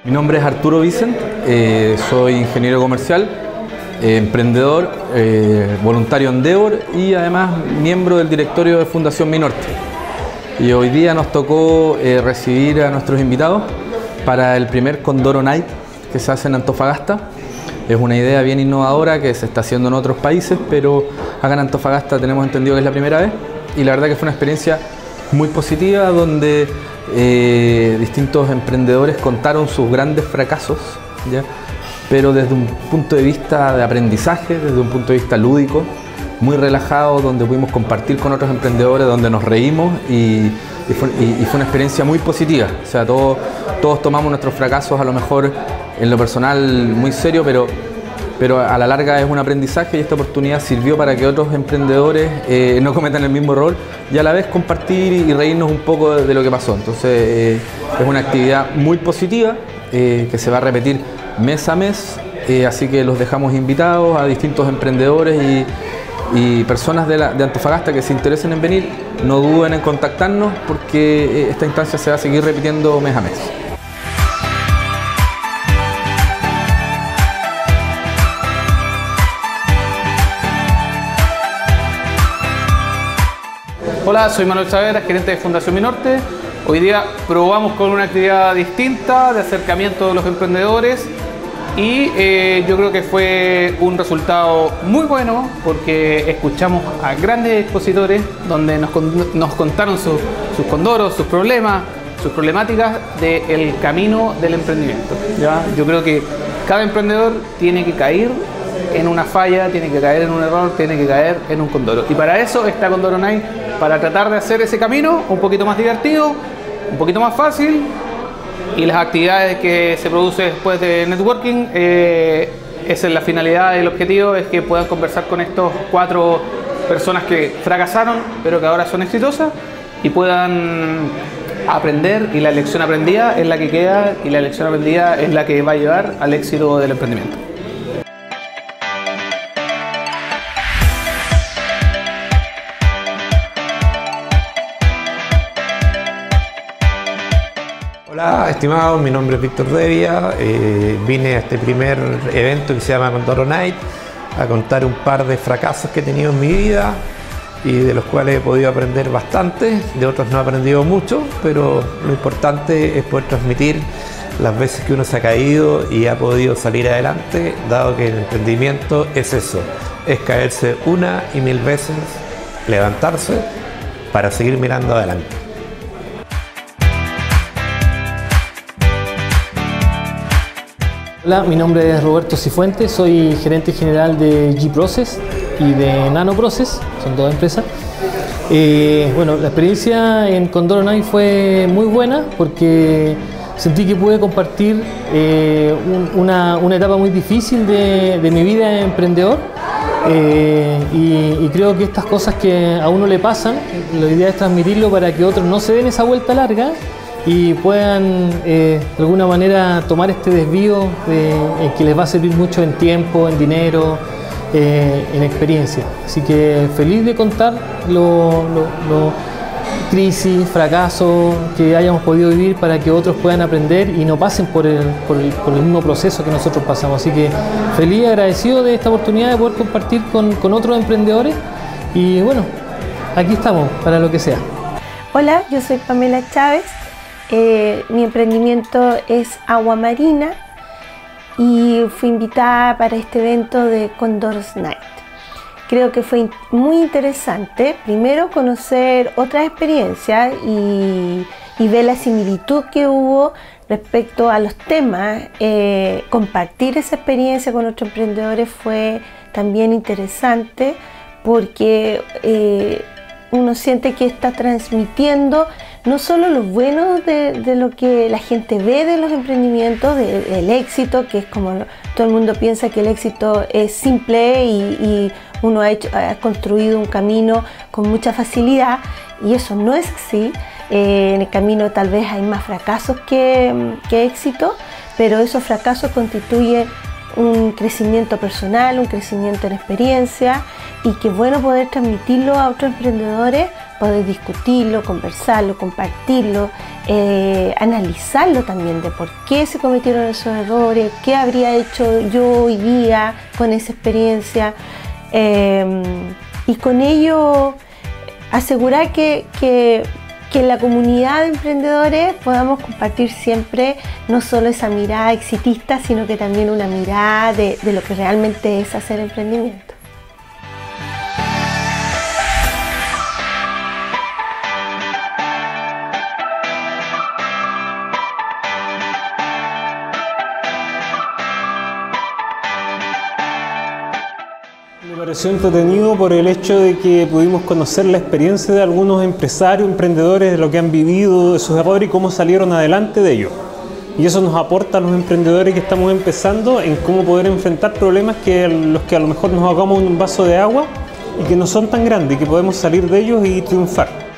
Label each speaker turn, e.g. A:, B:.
A: Mi nombre es Arturo Vicent, soy ingeniero comercial, emprendedor, voluntario Endeavor y además miembro del directorio de Fundación Minorte. Y hoy día nos tocó recibir a nuestros invitados para el primer Condoro Night que se hace en Antofagasta. Es una idea bien innovadora que se está haciendo en otros países, pero acá en Antofagasta tenemos entendido que es la primera vez y la verdad que fue una experiencia muy positiva donde distintos emprendedores contaron sus grandes fracasos, ¿ya? Pero desde un punto de vista de aprendizaje, desde un punto de vista lúdico, muy relajado, donde pudimos compartir con otros emprendedores, donde nos reímos y fue una experiencia muy positiva. O sea, todos tomamos nuestros fracasos a lo mejor en lo personal muy serio, pero a la larga es un aprendizaje y esta oportunidad sirvió para que otros emprendedores no cometan el mismo error y a la vez compartir y reírnos un poco de lo que pasó. Entonces es una actividad muy positiva que se va a repetir mes a mes, así que los dejamos invitados a distintos emprendedores y personas de Antofagasta que se interesen en venir, no duden en contactarnos porque esta instancia se va a seguir repitiendo mes a mes.
B: Hola, soy Manuel Saavedra, gerente de Fundación Minorte. Hoy día probamos con una actividad distinta de acercamiento de los emprendedores y yo creo que fue un resultado muy bueno porque escuchamos a grandes expositores donde nos contaron sus condoros, sus problemas, sus problemáticas del camino del emprendimiento, ¿ya? Yo creo que cada emprendedor tiene que caer en una falla, tiene que caer en un error, tiene que caer en un condoro. Y para eso está Condoro Night, para tratar de hacer ese camino un poquito más divertido, un poquito más fácil. Y las actividades que se producen después de networking, esa es la finalidad y el objetivo, es que puedan conversar con estos 4 personas que fracasaron, pero que ahora son exitosas y puedan aprender, y la lección aprendida es la que queda y la lección aprendida es la que va a llevar al éxito del emprendimiento.
C: Hola, estimados, mi nombre es Víctor Devia. Vine a este primer evento que se llama Condoro Night a contar un par de fracasos que he tenido en mi vida y de los cuales he podido aprender bastante, de otros no he aprendido mucho, pero lo importante es poder transmitir las veces que uno se ha caído y ha podido salir adelante, dado que el emprendimiento es eso, es caerse una y mil veces, levantarse para seguir mirando adelante.
D: Hola, mi nombre es Roberto Cifuentes, soy gerente general de G-Process y de Nano Process, son 2 empresas. Bueno, la experiencia en Condoro Night fue muy buena porque sentí que pude compartir una etapa muy difícil de mi vida de emprendedor y creo que estas cosas que a uno le pasan, la idea es transmitirlo para que otros no se den esa vuelta larga y puedan de alguna manera tomar este desvío que les va a servir mucho en tiempo, en dinero, en experiencia. Así que feliz de contar crisis, fracasos que hayamos podido vivir para que otros puedan aprender y no pasen por el mismo proceso que nosotros pasamos. Así que feliz y agradecido de esta oportunidad de poder compartir con otros emprendedores y bueno, aquí estamos para lo que sea.
E: Hola, yo soy Pamela Chávez. Mi emprendimiento es Agua Marina y fui invitada para este evento de Condoro Night. Creo que fue muy interesante, primero conocer otras experiencias y ver la similitud que hubo respecto a los temas. Compartir esa experiencia con otros emprendedores fue también interesante porque uno siente que está transmitiendo no solo lo bueno de lo que la gente ve de los emprendimientos, del éxito, que es como todo el mundo piensa que el éxito es simple y uno ha construido un camino con mucha facilidad y eso no es así. En el camino tal vez hay más fracasos que éxito, pero esos fracasos constituyen un crecimiento personal, un crecimiento en experiencia y que es bueno poder transmitirlo a otros emprendedores, poder discutirlo, conversarlo, compartirlo, analizarlo también de por qué se cometieron esos errores, qué habría hecho yo hoy día con esa experiencia, y con ello asegurar que en la comunidad de emprendedores podamos compartir siempre no solo esa mirada exitista, sino que también una mirada de lo que realmente es hacer emprendimiento.
F: Me pareció entretenido por el hecho de que pudimos conocer la experiencia de algunos empresarios, emprendedores, de lo que han vivido, de sus errores y cómo salieron adelante de ellos. Y eso nos aporta a los emprendedores que estamos empezando en cómo poder enfrentar problemas los que a lo mejor nos ahogamos en un vaso de agua y que no son tan grandes y que podemos salir de ellos y triunfar.